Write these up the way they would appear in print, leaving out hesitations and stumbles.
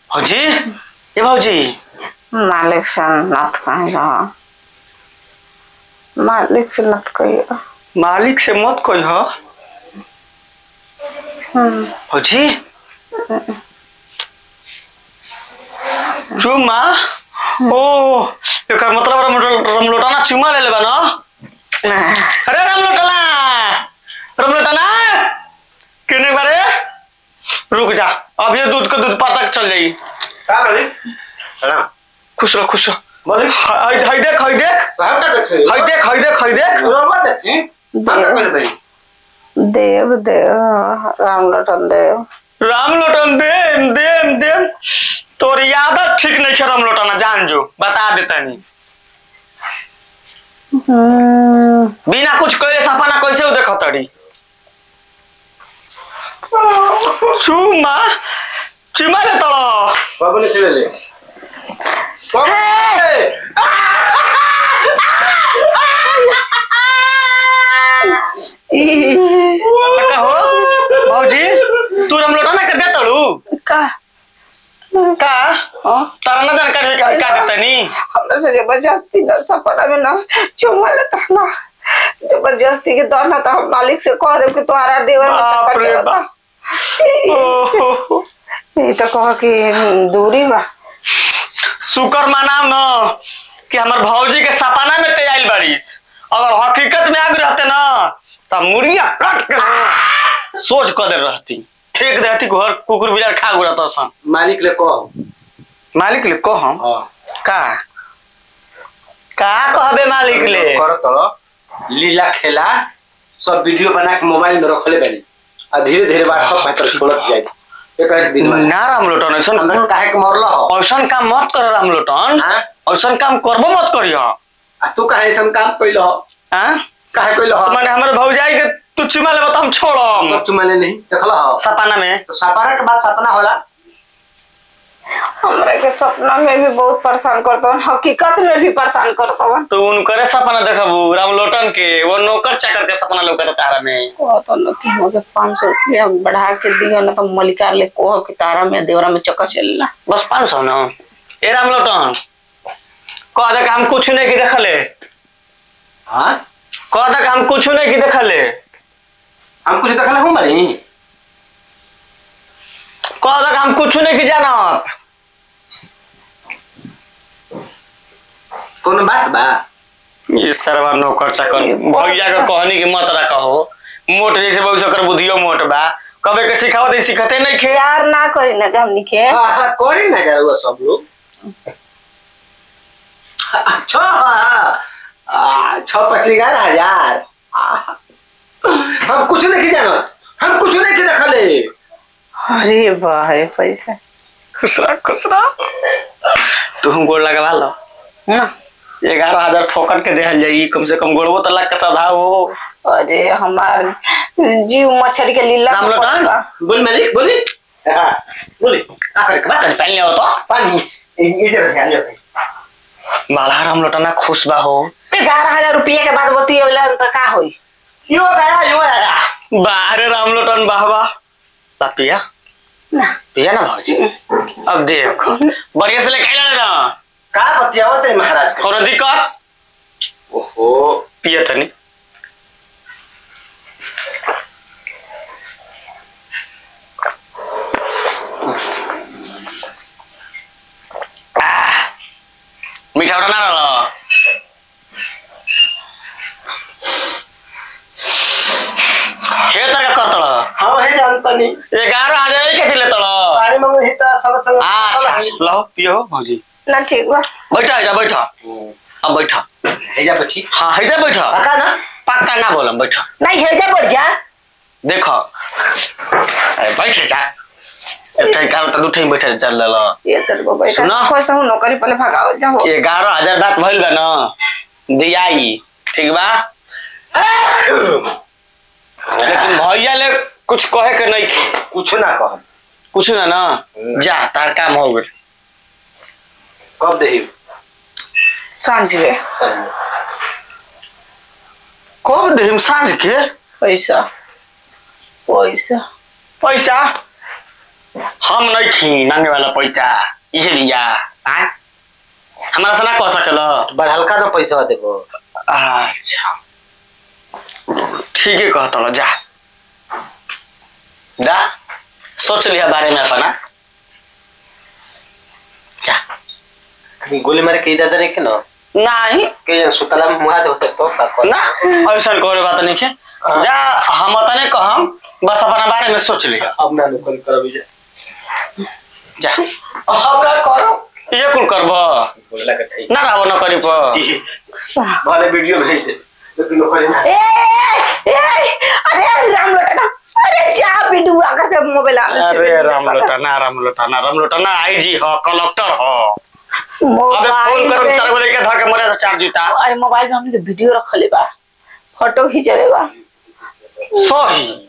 भौजी ये भौजी मालिक से नत कहियो, मालिक से नत कहियो, मालिक से मत कहियो। भौजी चुमा ओ एक मतलब रमलोटाना चुमा ले लेबा न। अरे रमलोटाना किने बारे रुक जा, अब ये दूध का दूध पाता चल जाएगी। का बोली खुश रहो खुश रहो। बोली हाय देख हाय देख हम का देखे हाय देख हाय देख हाय देख रोमा देखी हम का करे भाई देव देव रामलोटन देव रामलोटन देम तोर यादत ठीक नहीं है रामलोटना, जान जो बता देता नहीं बिना कुछ करे सपना कैसे हो देखो तड़ी चुमा चुमा ले तड़ो बाबू ने चले ले हो भौजी तू रामलोटना कर दे तड़ू का तारा ना जानकारी का देता नहीं हमरा से जबरदस्ती ना सपना में ना चुमा लेता ना, जबरदस्ती के दौर ना तो हम मालिक से कह दे कि तुम्हारा देवर में ये तो कह कि दूरी बा शुक्र मानाम न कि हमार भौजी के सपना में ते आइल बारिश, अगर हकीकत में आग रहते ना तब मुर्गिया कट के सोच कर दे रहती, फेंक देती घर कुकुर बिलार खा गुड़ाता सन। मालिक ले को हम का कहबे मालिक ले कर तो लीला खेला सब वीडियो बना के मोबाइल में रखले बानी आ धीरे धीरे व्हाट्सएप पर छोड़त जाए एक दिन में ना रामलोटन ऐसा अंदर काहे के मरला हो ऐसा काम मत कर रामलोटन, ऐसा काम करबो मत करियो। आ तू काहे ऐसा काम कइलो हो हां काहे कइलो हो माने हमर भौजाई के तू चुमा ले बता हम छोड़म तो चुमाले नहीं देखला हो सपना में, तो सपना के बाद सपना होला हमरा के सपना में भी बहुत परेशान करता हूँ, हकीकत में भी परेशान करता हूँ। तो उनकरे सपना देखबू रामलोटन के वो नौकर चाकर के सपना लोग तारा में तो न कि मुझे 500 रुपया बढ़ा के दिया ना तो मलिका ले को कि तारा में देवरा में चक्कर चलना बस 500 ना। ए रामलोटन कह दे हम कुछ नहीं की देखले, हां कह दे हम कुछ नहीं की देखले, हम कुछ देखले हूं मारी कह दे हम कुछ नहीं की जानत कोनो बात बा। ये सरवा नौकर चाकर भैया के कहनी की मत रखो, मोट जैसे बहु सकर बुधियो मोट बा, कबे के सिखावत है सिखते नहीं खे यार ना करी ना हमनी के हां कोरी ना करो सब लोग अच्छा 6-25,000 हम कुछ नहीं जाना, हम कुछ नहीं के देखले। अरे वाह पैसा खुश रह तू हम गोड़ लगवा लो ना 11,000 फोकट के देहल जाई, कम से कम गोड़बो तो लाख का सदा हो। अरे हमार जीव मछली के लीला रामलोटन बोल मालिक बोली हां बोली आकर के बात पानी ले तो पानी इधर ध्यान दे बाला रामलोटना खुश बा हो 11,000 रुपया के बाद बती होला तो का होई यो आया बाहर रामलोटन बाहवा पिया ना पिया ना भौजी अब देख बढ़िया से लेके आइला ना का बतियावत है महाराज और दिक्कत ओहो पिया तनी मीठा उठा ना रहा हे तरह करत रहा हम है जानता नहीं 11,000 के दिले तड़ पानी मंगो हिता सब संग अच्छा लो पियो भौजी ना ठीक बा बैठा जा बैठा अब बैठा हेजा बची हाँ है बैठा पक्का ना बोलम बैठा नहीं हेजा बढ़ जा देखो अरे बैठ जा एठै कार त उठै बैठ चल ल ये करबो बैठा सुना कैसे हूं नौकरी पहले भगाओ जाओ 11,000 बात भइल बा न दियाई ठीक बा लेकिन भैया ले कुछ कहे के नहीं कुछ ना कह कुछ ना ना जा तार काम हो गए कब देही सांझ में कब देहिम सांझ के पैसा पैसा पैसा हम नहीं खी मांगे वाला पैसा इसे भैया आय हमारा से ना कह सकेला बढ़लका ना पैसा देबो। अच्छा ठीक है कहता जा जा सोच लिया बारे में अपना जा गोली मारे के दादा नहीं के ना नहीं के सुतला में मुहा दे तो ना ऐसा कोई बात नहीं है जा हम तने कहम बस अपना बारे में सोच लिया अब ना निकल कर भी जा अब ना करो ये कुल करब बोला के ठीक ना रहबो न करी प वाले वीडियो भेज दे लेकिन करे ना अरे राम लोटा अरे जा वीडियो अगर के मोबाइल में अरे राम लोटा ना आईजी हो कलेक्टर हो अबे फोन करम 4 बजे के धके मरे से चार जूता अरे मोबाइल में हमने वीडियो रखले बा फोटो खींचले बा सही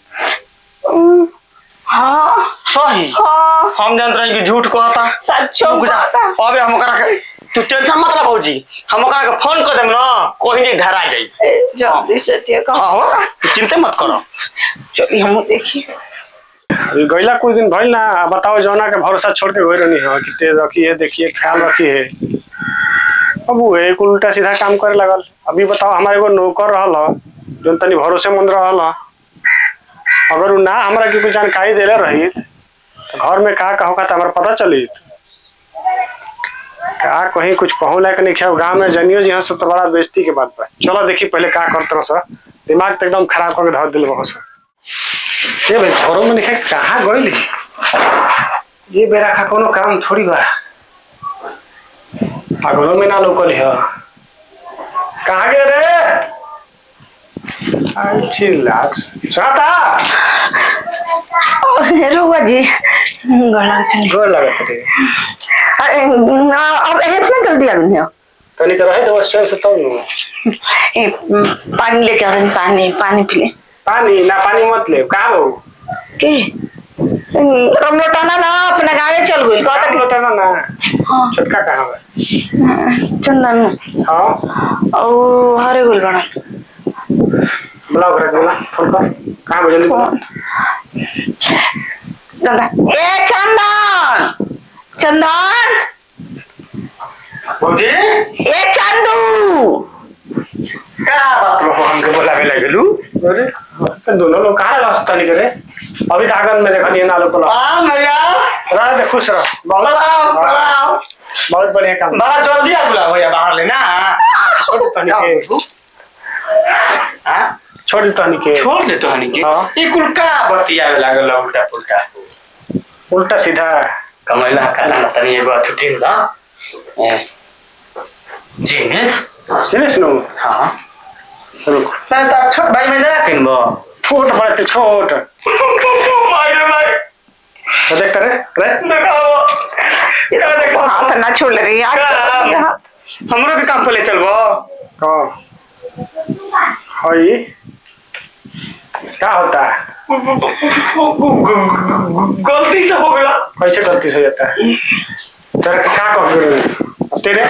हां सही हां हम जानत रही कि झूठ कहता सच्चो कहता अबे हम करा के तू टेंशन मत ले भौजी हम करा के फोन कर देम ना कोई नहीं धरा जाई जल्दी से ते का हां हो चिंता मत करो चली हम देखी अभी गईला कुछ दिन भइल ना बताओ जौना के भरोसा छोड़ के गई रहनी है कि तेज रखिए देखिए ख्याल रखिए अब वो एक उल्टा सीधा काम करे लगल। अभी बताओ हमारे एगो नौकर रहल जो तनी भरोसेमंद रहल अगर ना हमरा की कुछ जानकारी देले रही तो घर में का होगा तो हमारा पता चली का कहीं कुछ कहूँ लायक नहीं खे गाँव में जनियो जी से तो बड़ा बेइज्जती के बात बा। चलो देखी पहले का करते सर दिमाग तो एकदम खराब करके धर दिल बहुत ये भाई घरों में लिखे कहाँ गई ये बेरा का कोनो काम थोड़ी बा घरों में ना लोकल है कहाँ गए रे अच्छी लाश साता रुआ जी गला चली गोर लगत रे अरे अब इतना जल्दी आ गई हो तनी कर रहे तो बस चल से तब ए पानी लेके आ पानी पी ले पानी ना पानी मत ले का हो के रमलोटाना ना अपना गावे चल गई कहता कि लोटा ना हां छोटका कहां है चंदन हां ओ हरे गुल बना ब्लॉग रख देला फोन कर कहां बजली दादा ए चंदन भौजी ए चंदू का बात लो हमके बोलावे लगलू अरे तो दोनों लोग कहां रास्ता नहीं करे अभी दागन में देखनी ना लोग हां भैया रह दे खुश रह बहुत बढ़िया काम बड़ा जल्दी आ बुला भैया बाहर ले ना छोड़ तनी के हां छोड़ तनी के छोड़ दे तो हनी के हां ई कुल का बतियावे लागल उल्टा पुल्टा उल्टा सीधा कमैला काला न तनी एगो अथुटिन दा जीनिस नो हां रुक मैं तो छोट भाई में जरा किनबो छोट बड़े छोट भाई रे भाई तो देख करे रे देखाओ क्या देखो हाथ ना छोड़ रही यार हमरो के काम पे ले चलबो हां हई क्या होता है गलती से हो गया कैसे गलती से जाता है तेरा क्या कह तेरे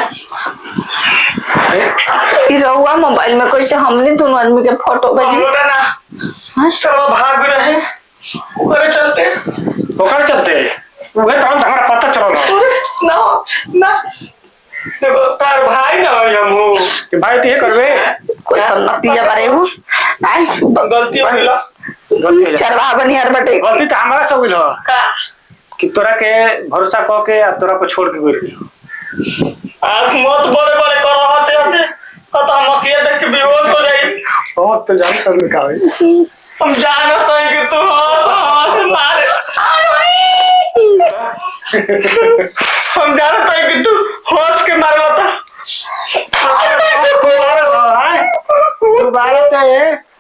ई रहुआ मोबाइल में कैसे हमने दोनों आदमी के फोटो भेजी बोला ना हां चलो भाग रहे ऊपर चलते ओकर चलते उहे तो हमारा पता चलल ना ना देखो तार भाई ना हम कि भाई तो ये करबे कोई सन्नतिया बारे हो आई गलती हो गइला गलती चरवा बनियार बटे गलती तो हमारा सब होइल ह का कि तोरा के भरोसा क के आ तोरा पर छोड़ के गइल आंख मत बड़े बड़े कर रहते होते तो हम अकेले देख के बेहोश हो जाई बहुत तो जान कर का भाई हम जानत हैं कि तू हंस मारे हम जानत हैं कि तू हंस के मारला था दोबारा ते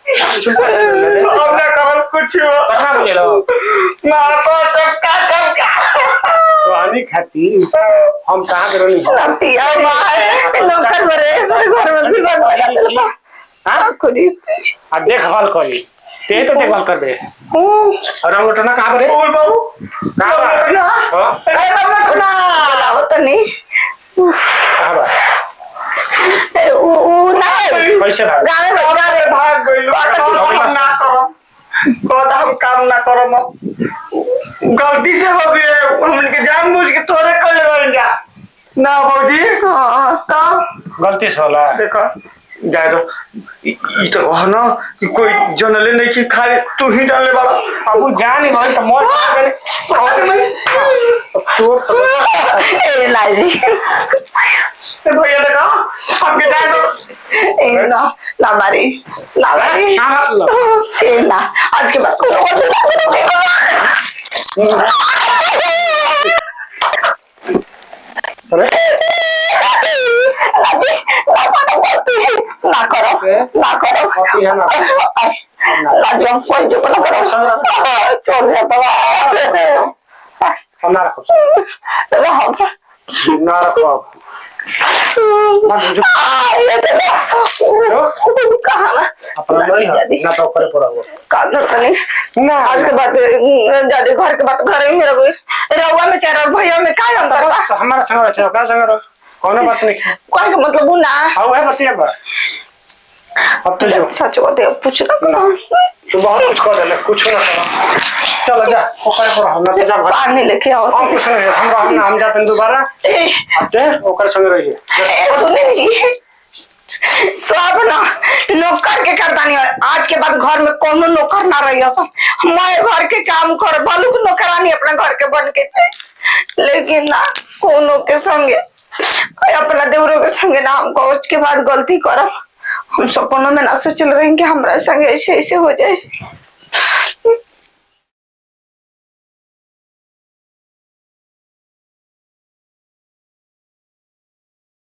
हमने करल कुछ करना बोलो ना तो चमका तो आनी खाती हम कहां गरनी सन्नतिया मारे नौकर बरे घर में भी बनवा हां खुदी आ देखभाल करी ते तो देखभाल करबे और हम लोटना कहां बरे बोल बाबू कहां ना हां अरे बाबू खुला होता नहीं कहां बा ओ नहीं कैसे भाग गावे भाग गइल हम ना करम हम काम ना करम गलती से हो गए उनके जानबूझ के तोरे कर ले जा ना भौजी। हाँ तो गलती से होला। देखो जाए तो ई तो कहो ना कि कोई जनले नहीं कि खाली तू ही डालने वाला। अब वो जान ही भाई तो मौत करे तोर ए लाजी भैया देखो आपके जाए तो ए ना लामारी ए ना आज के बाद कोई और ना करो लाजियम कोई जो ना करो छोड़ दे बाबा हम ना रखो ना रखो अपना नहीं है ना तो करे पड़ा वो कादर तनी ना आज के बाद जादे घर के बात घर में रहो रहुआ में चार और भैया में का अंतर बा तो हमारा संग रहो का संग रहो कोनो बात नहीं कोई का मतलब वो ना हां है बतिया बा अब तो जो सच होते पूछ ना तू बहुत कुछ कर ले कुछ ना करो चलो जा ओकर पर हम ना जा घर पानी लेके आओ और कुछ नहीं हम जाते दोबारा ते ओकर संग रहिए सुने जी सब ना नौकर के करता नहीं आज के बाद घर में कोनो नौकर ना रही सब मैं घर के काम कर बालू को नौकरानी अपना घर के बन के लेकिन ना कोनो के संगे अपना देवरों के संगे ना हमको उसके बाद गलती करब हम सपनों में ना सोचल रहे कि हमारा संग ऐसे ऐसे हो जाए